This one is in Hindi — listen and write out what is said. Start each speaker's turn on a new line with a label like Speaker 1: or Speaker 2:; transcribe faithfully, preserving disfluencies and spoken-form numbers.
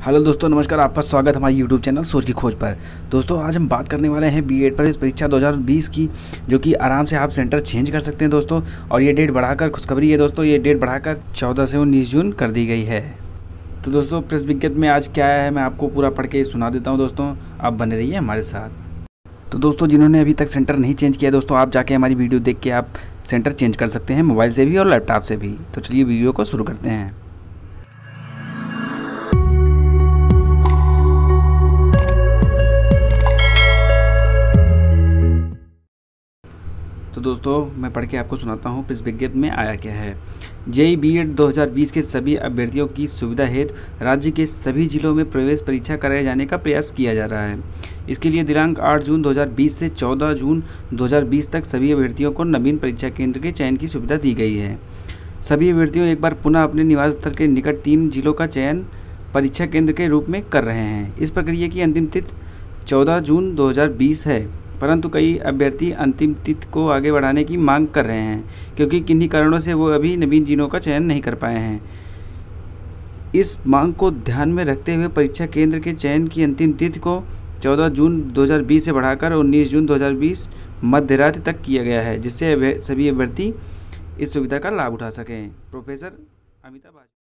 Speaker 1: हेलो दोस्तों, नमस्कार। आपका स्वागत हमारे यूट्यूब चैनल सोच की खोज पर। दोस्तों, आज हम बात करने वाले हैं बीएड प्रवेश परीक्षा दो हज़ार बीस की, जो कि आराम से आप सेंटर चेंज कर सकते हैं दोस्तों। और ये डेट बढ़ाकर, खुशखबरी है दोस्तों, ये डेट बढ़ाकर चौदह से उन्नीस जून कर दी गई है। तो दोस्तों, प्रेस विज्ञप्ति में आज क्या आया है मैं आपको पूरा पढ़ के सुना देता हूँ दोस्तों। आप बने रहिए हमारे साथ। तो दोस्तों, जिन्होंने अभी तक सेंटर नहीं चेंज किया दोस्तों, आप जाके हमारी वीडियो देख के आप सेंटर चेंज कर सकते हैं, मोबाइल से भी और लैपटॉप से भी। तो चलिए वीडियो को शुरू करते हैं। तो दोस्तों, मैं पढ़ के आपको सुनाता हूँ प्रेस विज्ञप्ति में आया क्या है। जेईई बीएड दो हज़ार बीस के सभी अभ्यर्थियों की सुविधा हेतु राज्य के सभी जिलों में प्रवेश परीक्षा कराए जाने का प्रयास किया जा रहा है। इसके लिए दिनांक आठ जून दो हज़ार बीस से चौदह जून दो हज़ार बीस तक सभी अभ्यर्थियों को नवीन परीक्षा केंद्र के चयन की सुविधा दी गई है। सभी अभ्यर्थियों एक बार पुनः अपने निवास स्थल के निकट तीन जिलों का चयन परीक्षा केंद्र के रूप में कर रहे हैं। इस प्रक्रिया की अंतिम तिथि चौदह जून दो हज़ार बीस है, परंतु कई अभ्यर्थी अंतिम तिथि को आगे बढ़ाने की मांग कर रहे हैं, क्योंकि किन्हीं कारणों से वो अभी नवीन जिलों का चयन नहीं कर पाए हैं। इस मांग को ध्यान में रखते हुए परीक्षा केंद्र के चयन की अंतिम तिथि को चौदह जून दो हज़ार बीस से बढ़ाकर उन्नीस जून दो हज़ार बीस मध्यरात्रि तक किया गया है, जिससे सभी अभ्यर्थी इस सुविधा का लाभ उठा सकें। प्रोफेसर अमिताभ